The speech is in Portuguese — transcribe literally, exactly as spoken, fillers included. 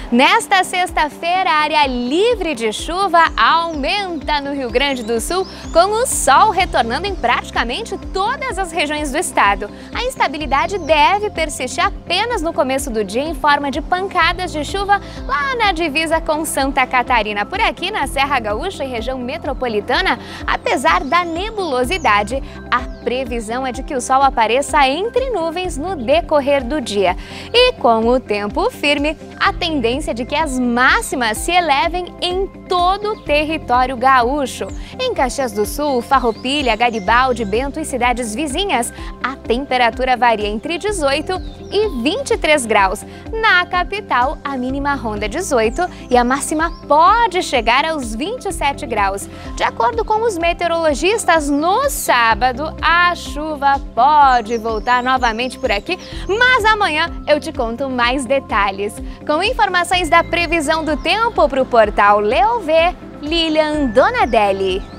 Nesta sexta-feira, a área livre de chuva aumenta no Rio Grande do Sul, com o sol retornando em praticamente todas as regiões do estado. A instabilidade deve persistir apenas no começo do dia em forma de pancadas de chuva lá na divisa com Santa Catarina. Por aqui, na Serra Gaúcha e região metropolitana, apesar da nebulosidade, a previsão é de que o sol apareça entre nuvens no decorrer do dia. E com o tempo firme, a tendência é de que as máximas se elevem em todo o território gaúcho. Em Caxias do Sul, Farroupilha, Garibaldi, Bento e cidades vizinhas, a temperatura varia entre dezoito e vinte e três graus. Na capital, a mínima ronda dezoito e a máxima pode chegar aos vinte e sete graus. De acordo com os meteorologistas, no sábado a chuva pode voltar novamente por aqui, mas amanhã eu te conto mais detalhes. Com informações da previsão do tempo para o portal Leovê, Lilian Donadelli.